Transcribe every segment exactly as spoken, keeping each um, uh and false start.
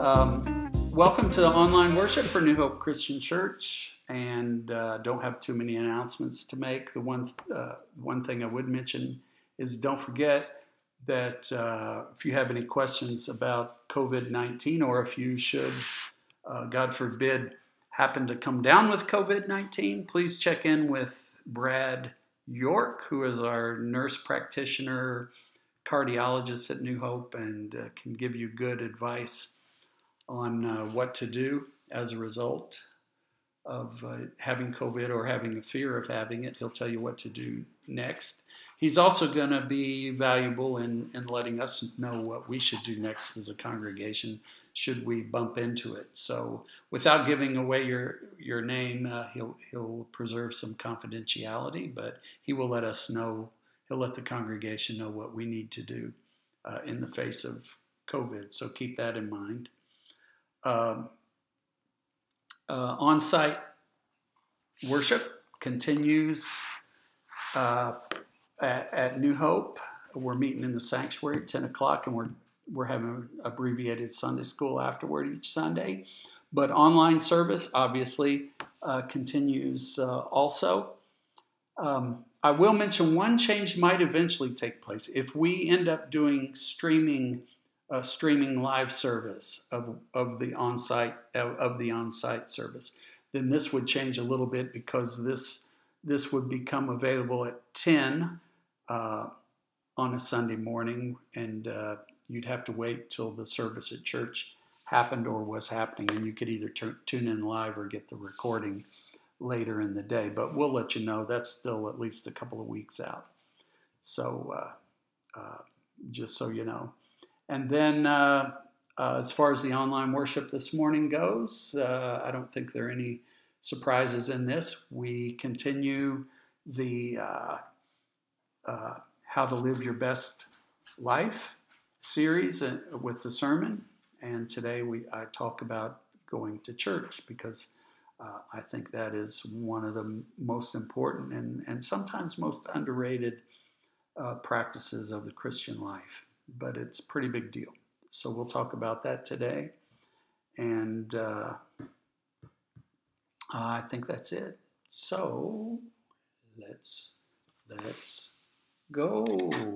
Um, welcome to online worship for New Hope Christian Church, and uh, don't have too many announcements to make. The one uh, one thing I would mention is don't forget that uh, if you have any questions about COVID nineteen, or if you should, uh, God forbid, happen to come down with COVID nineteen, please check in with Brad York, who is our nurse practitioner, cardiologist at New Hope, and uh, can give you good advice on uh, what to do as a result of uh, having COVID or having a fear of having it. He'll tell you what to do next. He's also going to be valuable in, in letting us know what we should do next as a congregation should we bump into it. So without giving away your your name, uh, he'll he'll preserve some confidentiality, but he will let us know, he'll let the congregation know what we need to do uh, in the face of COVID. So keep that in mind. Um, uh, on-site worship continues uh, at, at New Hope. We're meeting in the sanctuary at ten o'clock, and we're we're having abbreviated Sunday school afterward each Sunday. But online service obviously uh, continues uh, also. Um, I will mention one change might eventually take place. If we end up doing streaming A streaming live service of, of the on-site of the on-site service, then this would change a little bit, because this this would become available at ten uh, on a Sunday morning, and uh, you'd have to wait till the service at church happened or was happening, and you could either t- tune in live or get the recording later in the day. But we'll let you know. That's still at least a couple of weeks out. So uh, uh, just so you know. And then uh, uh, as far as the online worship this morning goes, uh, I don't think there are any surprises in this. We continue the uh, uh, How to Live Your Best Life series with the sermon. And today we I talk about going to church, because uh, I think that is one of the most important and, and sometimes most underrated uh, practices of the Christian life. But it's a pretty big deal. So we'll talk about that today. And uh, I think that's it. So let's, let's go.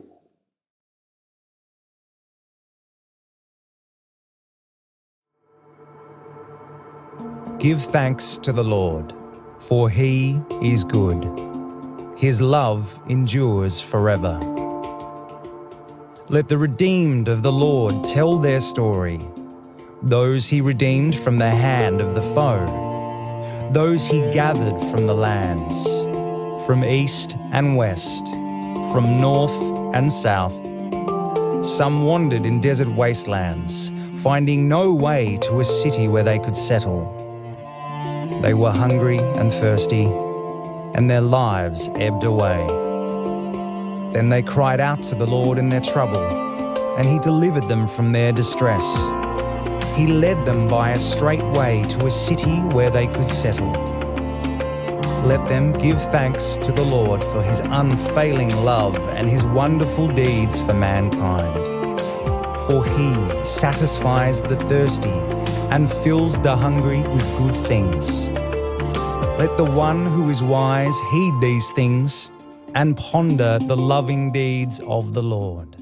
Give thanks to the Lord, for he is good. His love endures forever. Let the redeemed of the Lord tell their story, those he redeemed from the hand of the foe, those he gathered from the lands, from east and west, from north and south. Some wandered in desert wastelands, finding no way to a city where they could settle. They were hungry and thirsty, and their lives ebbed away. Then they cried out to the Lord in their trouble, and he delivered them from their distress. He led them by a straight way to a city where they could settle. Let them give thanks to the Lord for his unfailing love and his wonderful deeds for mankind. For he satisfies the thirsty and fills the hungry with good things. Let the one who is wise heed these things and ponder the loving deeds of the Lord.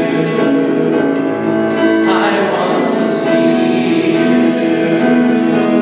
I want to see you.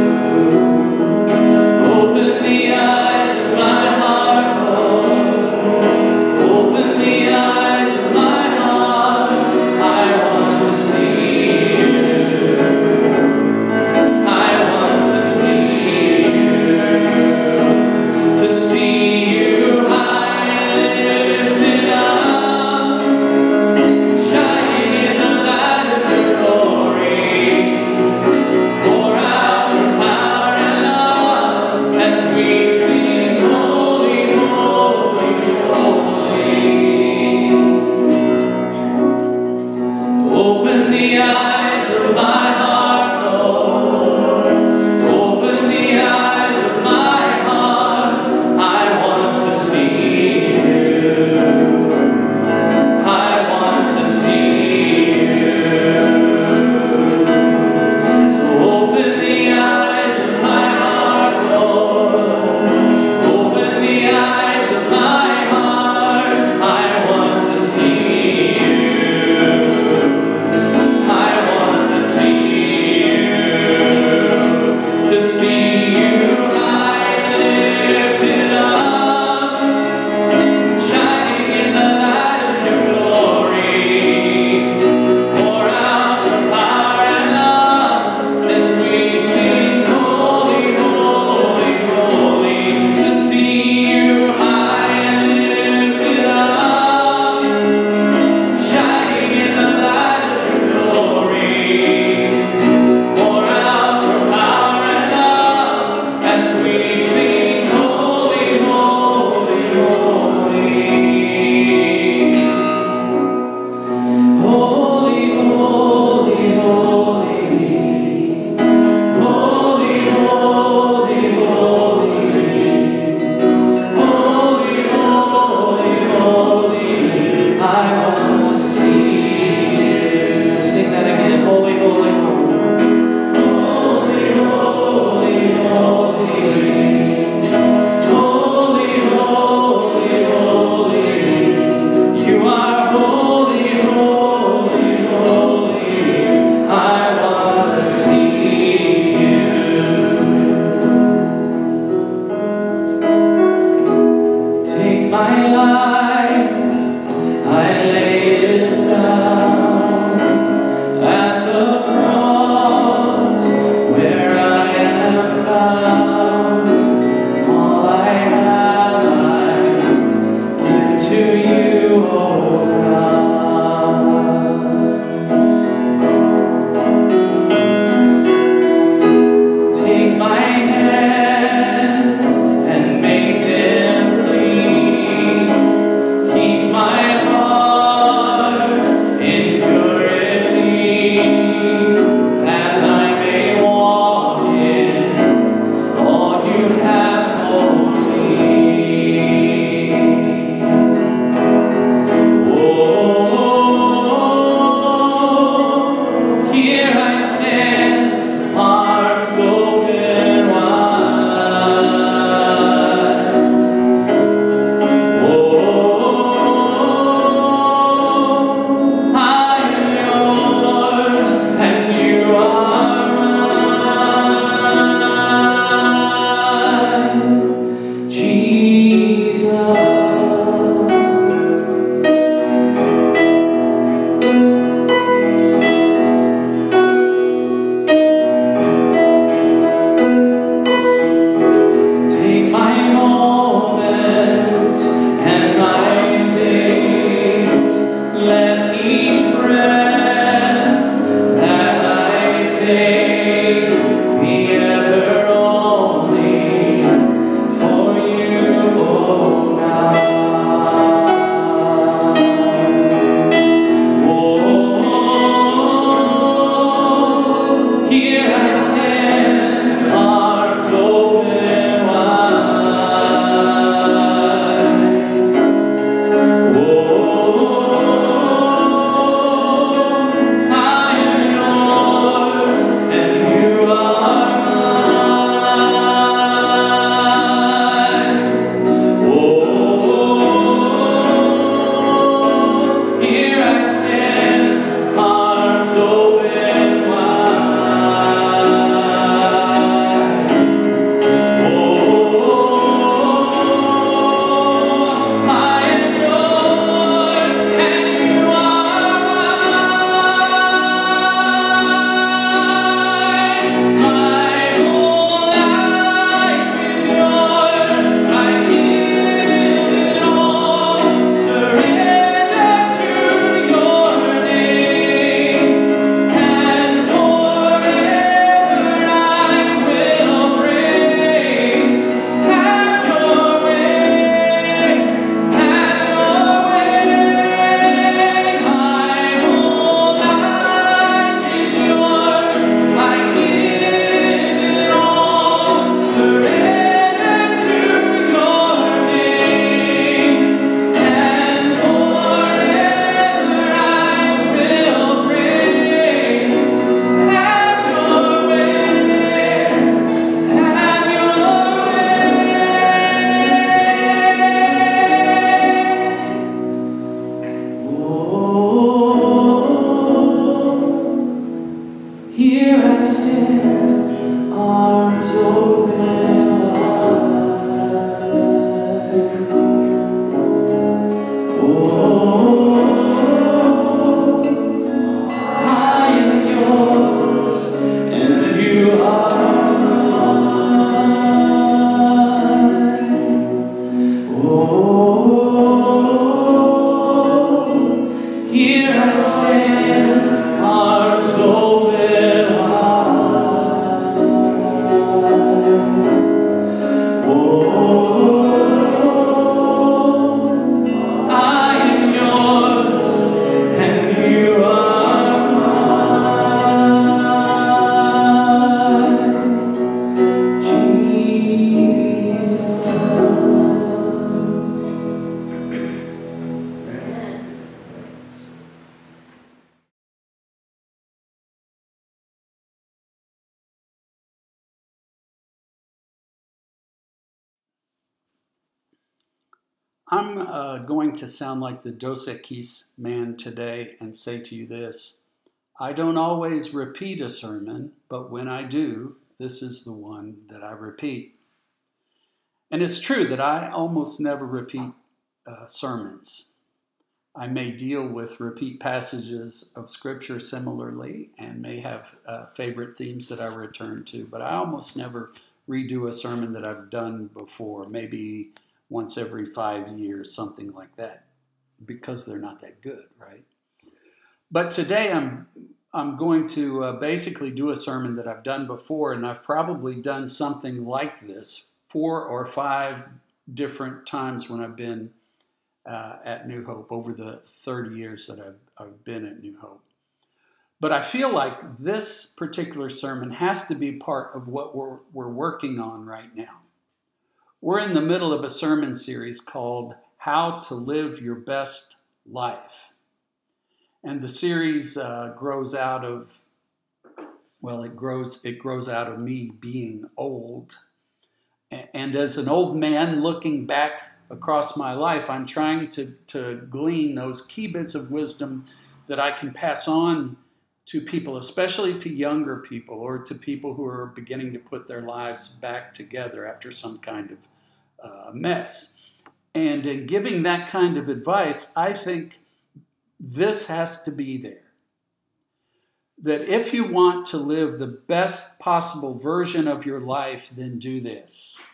I'm uh, going to sound like the Dos Equis man today and say to you this. I don't always repeat a sermon, but when I do, this is the one that I repeat. And it's true that I almost never repeat uh, sermons. I may deal with repeat passages of Scripture similarly and may have uh, favorite themes that I return to, but I almost never redo a sermon that I've done before, maybe once every five years, something like that, because they're not that good, right? But today I'm I'm going to uh, basically do a sermon that I've done before, and I've probably done something like this four or five different times when I've been uh, at New Hope over the thirty years that I've, I've been at New Hope. But I feel like this particular sermon has to be part of what we're, we're working on right now. We're in the middle of a sermon series called How to Live Your Best Life. And the series uh, grows out of, well, it grows it grows out of me being old. And as an old man looking back across my life, I'm trying to, to glean those key bits of wisdom that I can pass on to people, especially to younger people or to people who are beginning to put their lives back together after some kind of uh, mess. And in giving that kind of advice, I think this has to be there. That if you want to live the best possible version of your life, then do this.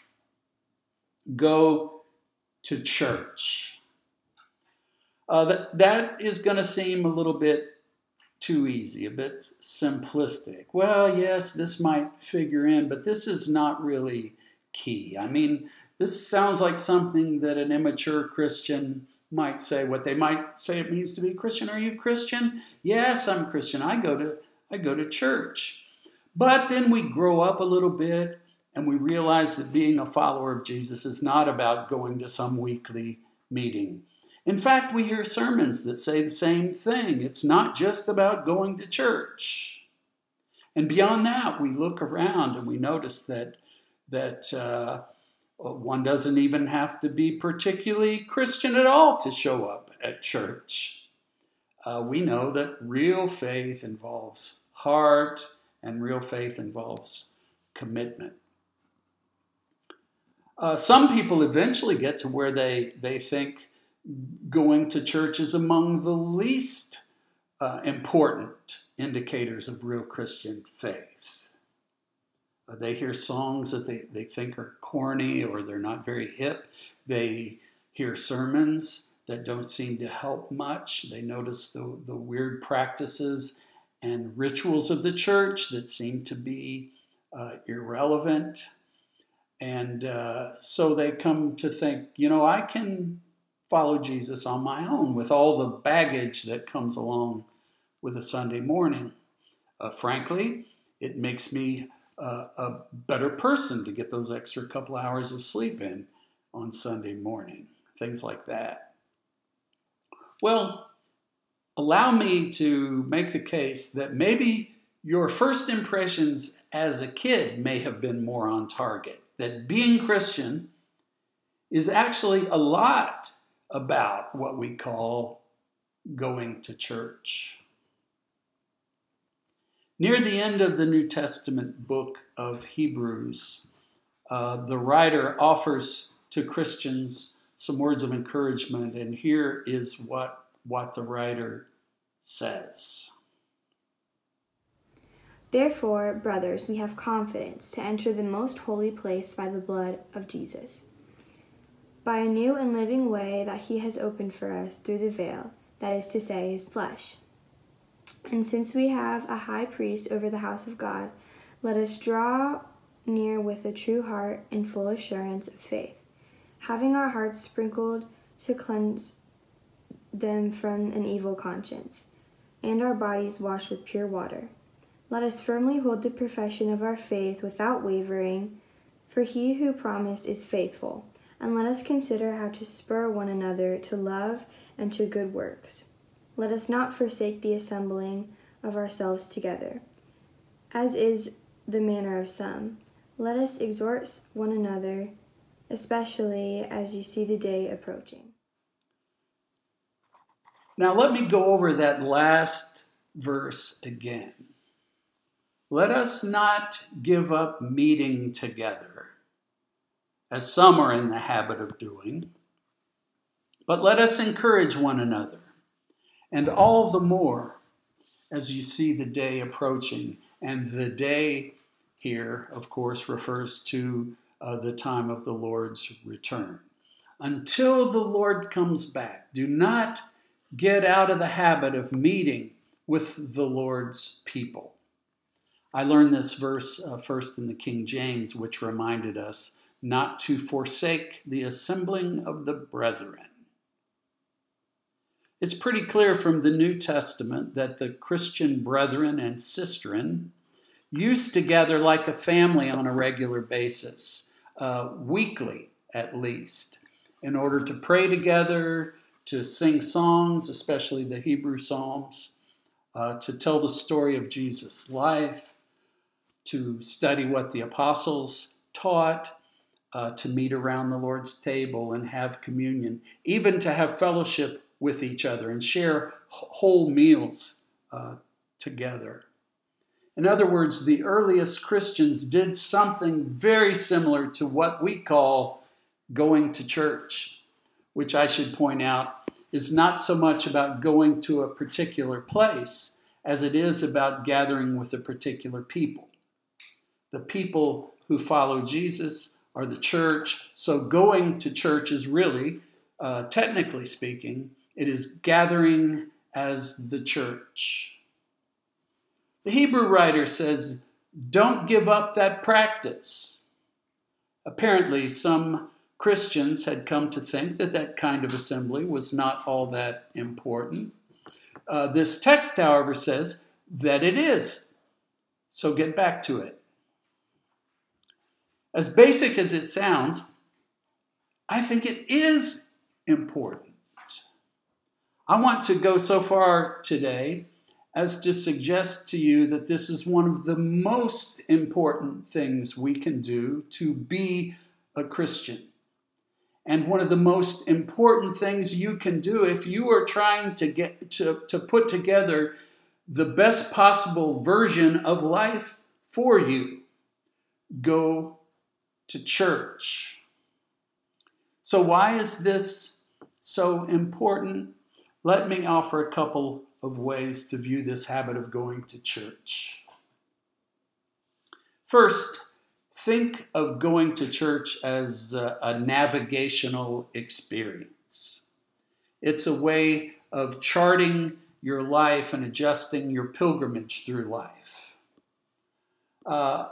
Go to church. Uh, that, that is going to seem a little bit too easy, a bit simplistic. Well, yes, this might figure in, but this is not really key. I mean, this sounds like something that an immature Christian might say. What they might say it means to be Christian. Are you Christian? Yes, I'm Christian. I go to I go to church. But then we grow up a little bit and we realize that being a follower of Jesus is not about going to some weekly meeting. In fact, we hear sermons that say the same thing. It's not just about going to church. And beyond that, we look around and we notice that that uh, one doesn't even have to be particularly Christian at all to show up at church. Uh, we know that real faith involves heart, and real faith involves commitment. Uh, some people eventually get to where they, they think going to church is among the least uh, important indicators of real Christian faith. They hear songs that they, they think are corny or they're not very hip. They hear sermons that don't seem to help much. They notice the, the weird practices and rituals of the church that seem to be uh, irrelevant. And uh, so they come to think, you know, I can follow Jesus on my own with all the baggage that comes along with a Sunday morning. Uh, frankly, it makes me Uh, a better person to get those extra couple hours of sleep in on Sunday morning, things like that. Well, allow me to make the case that maybe your first impressions as a kid may have been more on target, that being Christian is actually a lot about what we call going to church. Near the end of the New Testament book of Hebrews, uh, the writer offers to Christians some words of encouragement, and here is what, what the writer says. Therefore, brothers, we have confidence to enter the most holy place by the blood of Jesus, by a new and living way that he has opened for us through the veil, that is to say, his flesh. And since we have a high priest over the house of God, let us draw near with a true heart and full assurance of faith, having our hearts sprinkled to cleanse them from an evil conscience, and our bodies washed with pure water. Let us firmly hold the profession of our faith without wavering, for he who promised is faithful. And let us consider how to spur one another to love and to good works. Let us not forsake the assembling of ourselves together, as is the manner of some. Let us exhort one another, especially as you see the day approaching. Now let me go over that last verse again. Let us not give up meeting together, as some are in the habit of doing, but let us encourage one another, and all the more as you see the day approaching. And the day here, of course, refers to uh, the time of the Lord's return. Until the Lord comes back, do not get out of the habit of meeting with the Lord's people. I learned this verse uh, first in the King James, which reminded us not to forsake the assembling of the brethren. It's pretty clear from the New Testament that the Christian brethren and sistren used to gather like a family on a regular basis, uh, weekly at least, in order to pray together, to sing songs, especially the Hebrew Psalms, uh, to tell the story of Jesus' life, to study what the apostles taught, uh, to meet around the Lord's table and have communion, even to have fellowship with each other and share whole meals uh, together. In other words, the earliest Christians did something very similar to what we call going to church, which I should point out is not so much about going to a particular place as it is about gathering with a particular people. The people who follow Jesus are the church, so going to church is really, uh, technically speaking, it is gathering as the church. The Hebrew writer says, don't give up that practice. Apparently, some Christians had come to think that that kind of assembly was not all that important. Uh, this text, however, says that it is. So get back to it. As basic as it sounds, I think it is important. I want to go so far today as to suggest to you that this is one of the most important things we can do to be a Christian. And one of the most important things you can do if you are trying to get to, to put together the best possible version of life for you. Go to church. So why is this so important? Let me offer a couple of ways to view this habit of going to church. First, think of going to church as a, a navigational experience. It's a way of charting your life and adjusting your pilgrimage through life. Uh,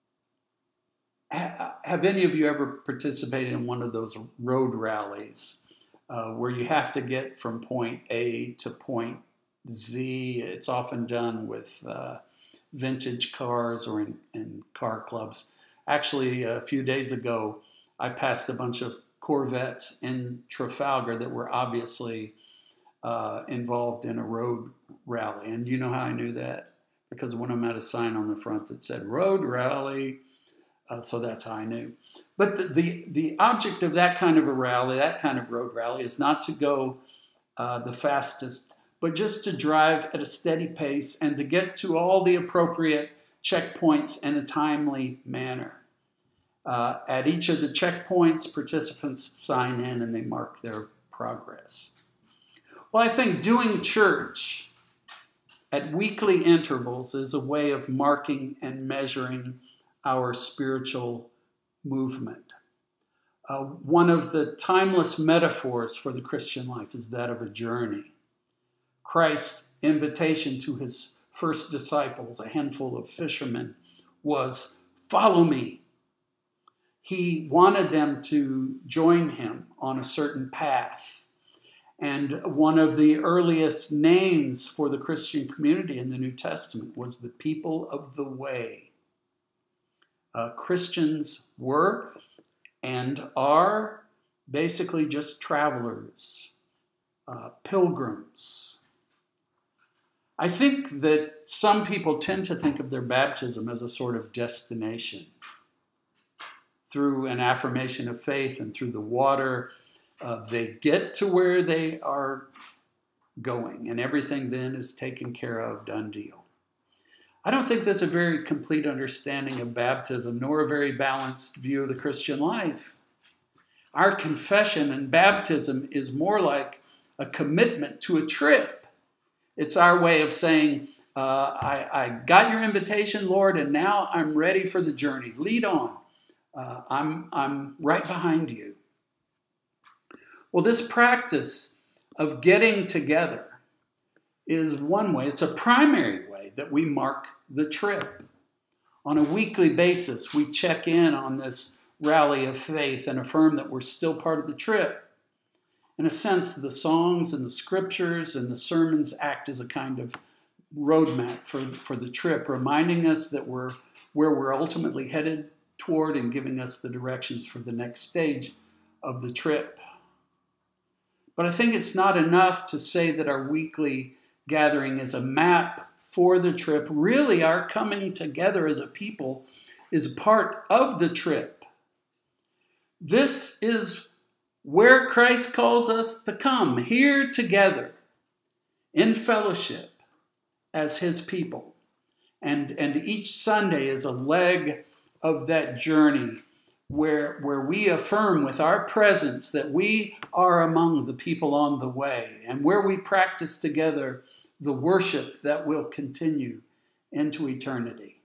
ha- have any of you ever participated in one of those road rallies uh, where you have to get from point A to point Z? It's often done with uh, vintage cars or in, in car clubs. Actually, a few days ago, I passed a bunch of Corvettes in Trafalgar that were obviously uh, involved in a road rally. And you know how I knew that? Because one of them had a sign on the front that said road rally. Uh, so that's how I knew. But the, the, the object of that kind of a rally, that kind of road rally, is not to go uh, the fastest, but just to drive at a steady pace and to get to all the appropriate checkpoints in a timely manner. Uh, at each of the checkpoints, participants sign in and they mark their progress. Well, I think doing church at weekly intervals is a way of marking and measuring our spiritual movement. Uh, one of the timeless metaphors for the Christian life is that of a journey. Christ's invitation to his first disciples, a handful of fishermen, was, "Follow me." He wanted them to join him on a certain path. And one of the earliest names for the Christian community in the New Testament was the people of the way. Uh, Christians were and are basically just travelers, uh, pilgrims. I think that some people tend to think of their baptism as a sort of destination. Through an affirmation of faith and through the water, uh, they get to where they are going, and everything then is taken care of, done deal. I don't think that's a very complete understanding of baptism, nor a very balanced view of the Christian life. Our confession and baptism is more like a commitment to a trip. It's our way of saying, uh, I, I got your invitation, Lord, and now I'm ready for the journey. Lead on. Uh, I'm, I'm right behind you. Well, this practice of getting together is one way. It's a primary way that we mark the trip. On a weekly basis, we check in on this rally of faith and affirm that we're still part of the trip. In a sense, the songs and the scriptures and the sermons act as a kind of roadmap for, for the trip, reminding us that we're where we're ultimately headed toward and giving us the directions for the next stage of the trip. But I think it's not enough to say that our weekly gathering is a map for the trip. Really, our coming together as a people is part of the trip. This is where Christ calls us to come, here together in fellowship as his people. And, and each Sunday is a leg of that journey where, where we affirm with our presence that we are among the people on the way, and where we practice together the worship that will continue into eternity.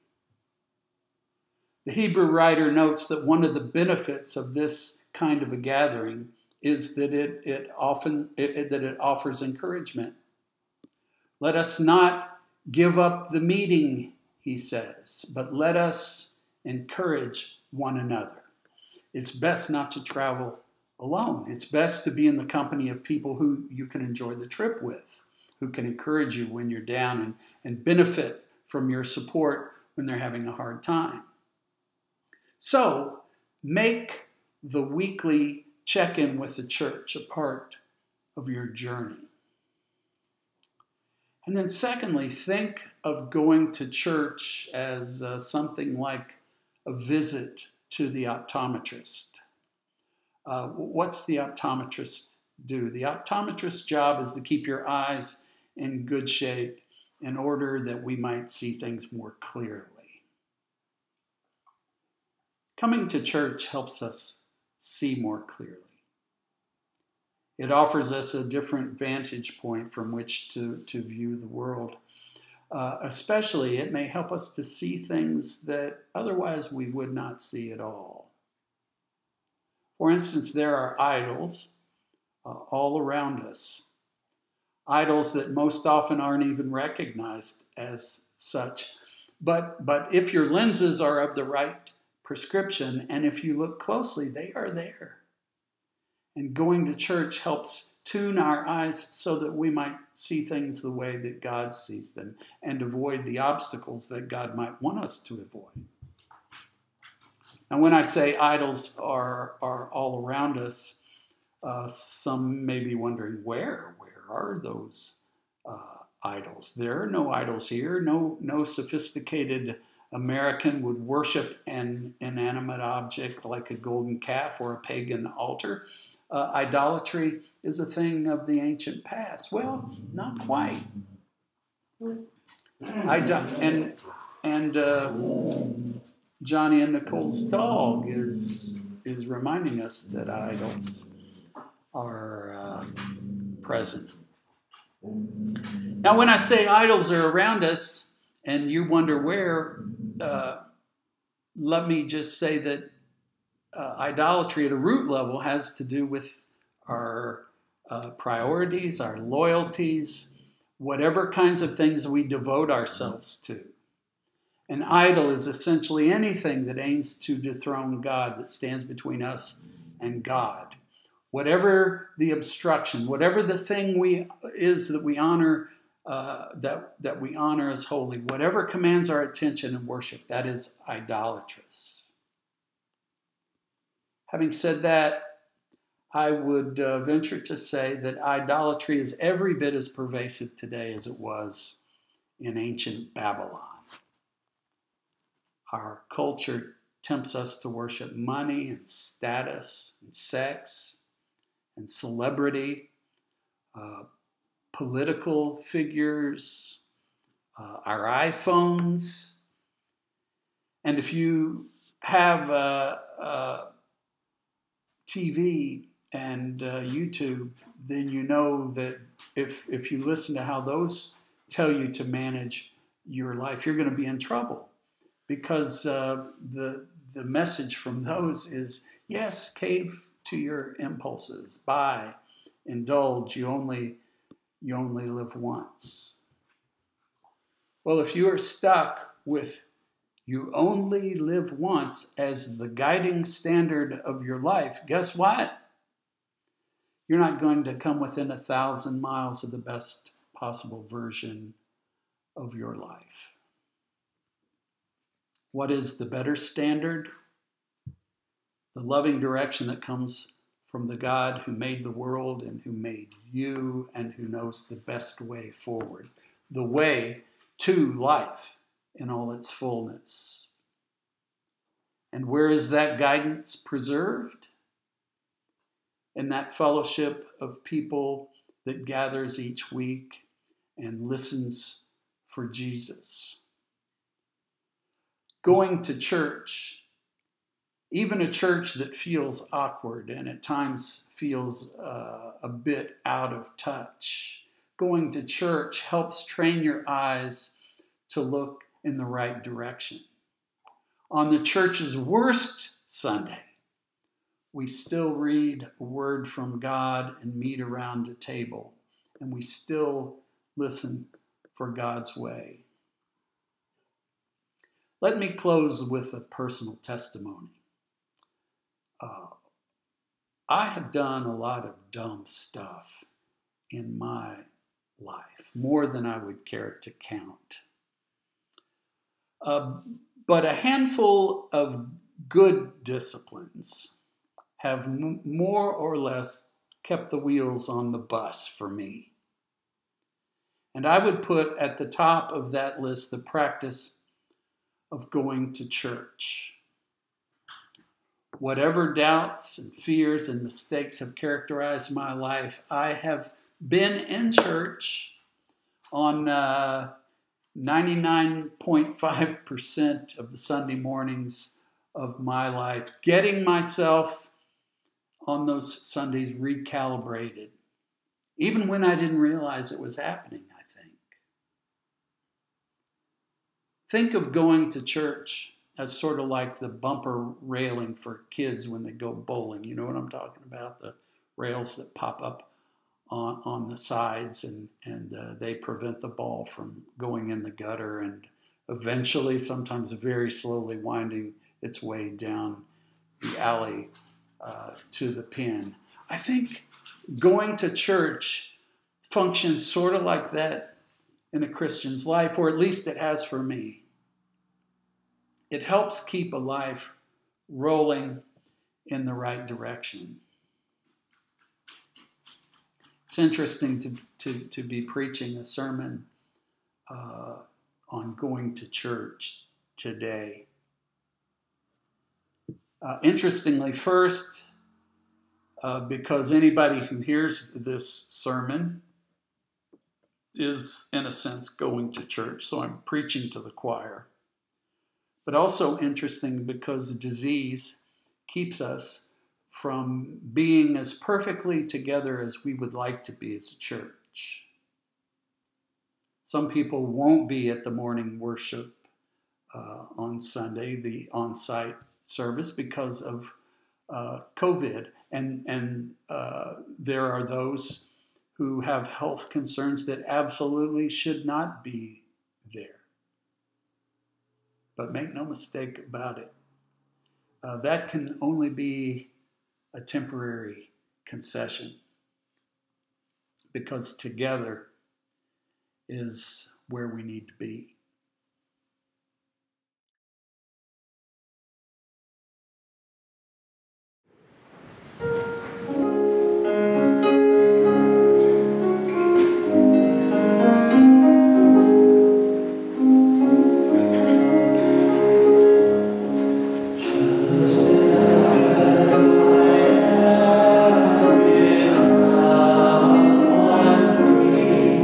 The Hebrew writer notes that one of the benefits of this kind of a gathering is that it, it often it, it, that it offers encouragement. Let us not give up the meeting, he says, but let us encourage one another. It's best not to travel alone. It's best to be in the company of people who you can enjoy the trip with, who can encourage you when you're down and, and benefit from your support when they're having a hard time. So, make the weekly check-in with the church a part of your journey. And then secondly, think of going to church as uh, something like a visit to the optometrist. Uh, what's the optometrist do? The optometrist's job is to keep your eyes in good shape in order that we might see things more clearly. Coming to church helps us see more clearly. It offers us a different vantage point from which to, to view the world. Uh, especially, it may help us to see things that otherwise we would not see at all. For instance, there are idols uh, all around us. Idols that most often aren't even recognized as such. But, but if your lenses are of the right prescription, and if you look closely, they are there. And going to church helps tune our eyes so that we might see things the way that God sees them and avoid the obstacles that God might want us to avoid. Now, when I say idols are, are all around us, uh, some may be wondering, where? Where are those uh, idols? There are no idols here. No, no sophisticated American would worship an inanimate object like a golden calf or a pagan altar. Uh, idolatry is a thing of the ancient past. Well, not quite. Ido- and and uh, Johnny and Nicole's dog is is reminding us that idols are uh, present. Now, when I say idols are around us, and you wonder where, uh, let me just say that uh, idolatry at a root level has to do with our uh, priorities, our loyalties, whatever kinds of things we devote ourselves to. An idol is essentially anything that aims to dethrone God, that stands between us and God. Whatever the obstruction, whatever the thing we is that we honor, uh, that, that we honor as holy, whatever commands our attention and worship, that is idolatrous. Having said that, I would uh, venture to say that idolatry is every bit as pervasive today as it was in ancient Babylon. Our culture tempts us to worship money and status and sex and celebrity, uh, political figures, uh, our iPhones. And if you have a, a T V and uh, YouTube, then you know that if, if you listen to how those tell you to manage your life, you're going to be in trouble. Because uh, the, the message from those is, yes, cave to your impulses, buy, indulge, you only, you only live once. Well, if you are stuck with you only live once as the guiding standard of your life, guess what? You're not going to come within a thousand miles of the best possible version of your life. What is the better standard? The loving direction that comes from the God who made the world and who made you and who knows the best way forward. The way to life in all its fullness. And where is that guidance preserved? In that fellowship of people that gathers each week and listens for Jesus. Going to church, even a church that feels awkward and at times feels uh, a bit out of touch, going to church helps train your eyes to look in the right direction. On the church's worst Sunday, we still read a word from God and meet around a table, and we still listen for God's way. Let me close with a personal testimony. Uh, I have done a lot of dumb stuff in my life, more than I would care to count. Uh, but a handful of good disciplines have m- more or less kept the wheels on the bus for me. And I would put at the top of that list the practice of going to church. Whatever doubts and fears and mistakes have characterized my life, I have been in church on uh, ninety-nine point five percent of the Sunday mornings of my life, getting myself on those Sundays recalibrated, even when I didn't realize it was happening, I think. Think of going to church as sort of like the bumper railing for kids when they go bowling. You know what I'm talking about? The rails that pop up on, on the sides and, and uh, they prevent the ball from going in the gutter and eventually, sometimes very slowly, winding its way down the alley uh, to the pin. I think going to church functions sort of like that in a Christian's life, or at least it has for me. It helps keep a life rolling in the right direction. It's interesting to, to, to be preaching a sermon uh, on going to church today. Uh, interestingly, first, uh, because anybody who hears this sermon is, in a sense, going to church, so I'm preaching to the choir. But also interesting because disease keeps us from being as perfectly together as we would like to be as a church. Some people won't be at the morning worship uh, on Sunday, the on-site service, because of uh, COVID. And, and uh, there are those who have health concerns that absolutely should not be there. But make no mistake about it, uh, that can only be a temporary concession, because together is where we need to be. Without one plea.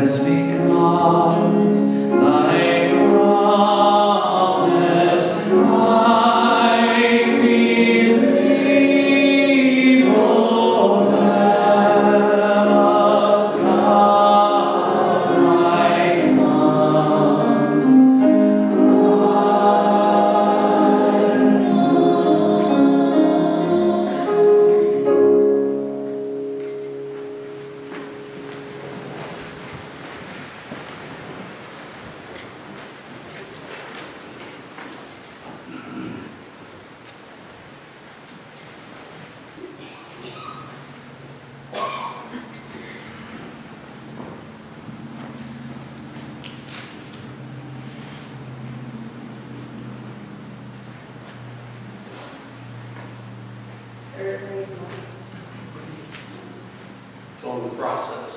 Yes, because thy promise I believe, O Lamb of God, my It's on the process.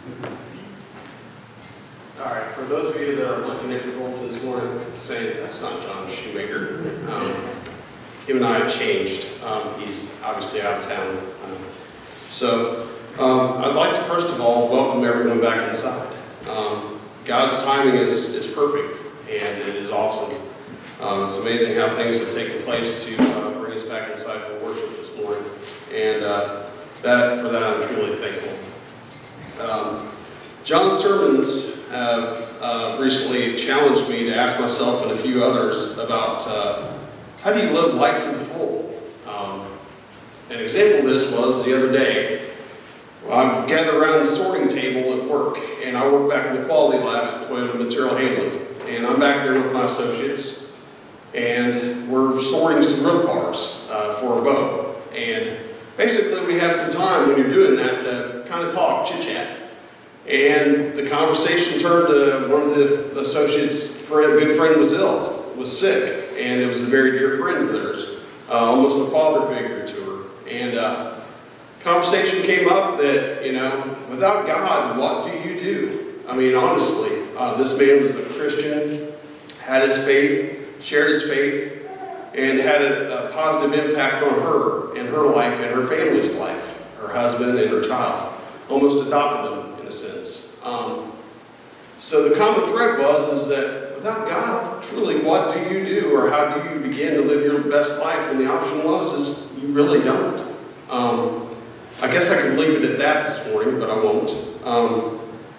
All right, for those of you that are looking at your bulletin this morning, saying that's not John Shoemaker, um, him and I have changed. Um, he's obviously out of town. Um, so um, I'd like to first of all welcome everyone back inside. Um, God's timing is, is perfect, and it is awesome. Um, it's amazing how things have taken place to uh, bring us back inside for worship this morning. And uh, that for that I'm truly thankful. Um, John's sermons have uh, recently challenged me to ask myself and a few others about uh, how do you live life to the full? Um, an example of this was the other day. Well, I gathered around the sorting table at work, and I work back in the quality lab at Toyota Material Handling. And I'm back there with my associates, and we're sorting some roof bars uh, for a boat. And basically, we have some time when you're doing that to kind of talk, chit-chat. And the conversation turned to one of the associates' friend, good friend was ill, was sick, and it was a very dear friend of theirs, uh, almost a father figure to her. And uh, conversation came up that, you know, without God, what do you do? I mean, honestly, uh, this man was a Christian, had his faith, shared his faith, and had a, a positive impact on her and her life and her family's life, her husband and her child. Almost adopted them in a sense. Um, so the common thread was is that without God, truly, what do you do, or how do you begin to live your best life? And the option was is you really don't. Um, I guess I could leave it at that this morning, but I won't. Um,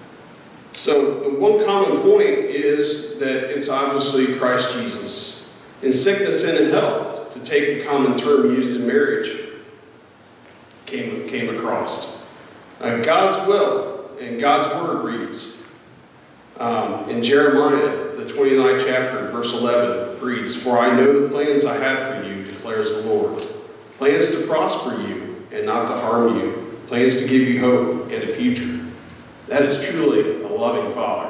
so the one common point is that it's obviously Christ Jesus. In sickness and in health, to take a common term used in marriage, came, came across. Uh, God's will and God's word reads, um, in Jeremiah, the twenty-ninth chapter, verse eleven, reads, "For I know the plans I have for you, declares the Lord. Plans to prosper you and not to harm you. Plans to give you hope and a future." That is truly a loving Father.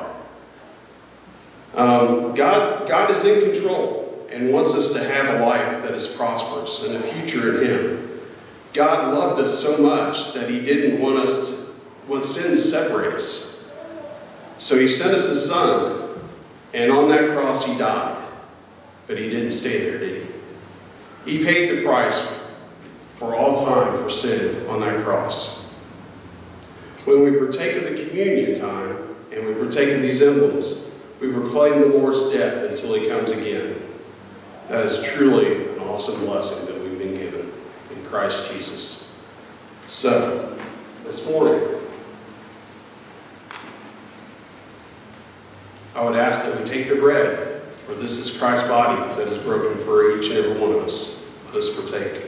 Um, God, God is in control and wants us to have a life that is prosperous and a future in Him. God loved us so much that He didn't want us to, want sin to separate us. So He sent us His Son, and on that cross He died. But He didn't stay there, did He? He paid the price for all time for sin on that cross. When we partake of the communion time, and we partake of these emblems, we proclaim the Lord's death until He comes again. That is truly an awesome blessing that we've been given in Christ Jesus. So, this morning, I would ask that we take the bread, for this is Christ's body that is broken for each and every one of us. Let us partake.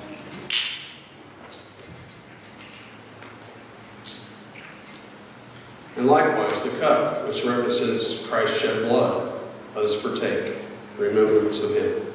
And likewise, the cup, which represents Christ's shed blood, let us partake in remembrance of Him.